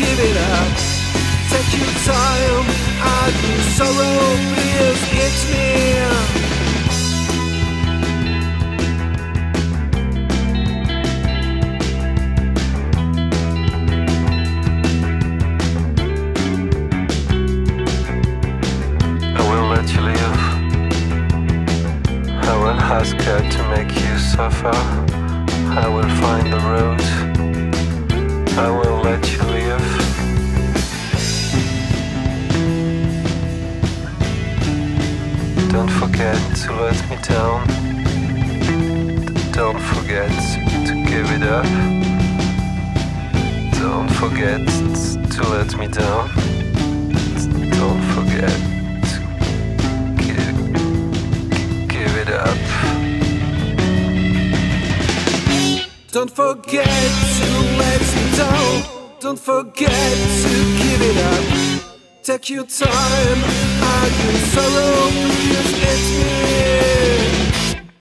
give it up. Take your time, I do sorrow, please, it's me. I will ask her to make you suffer. I will find the road. I will let you live. Don't forget to let me down. Don't forget to give it up. Don't forget to let me down. Don't forget. Don't forget to let me down. Don't forget to give it up. Take your time, I do sorrow.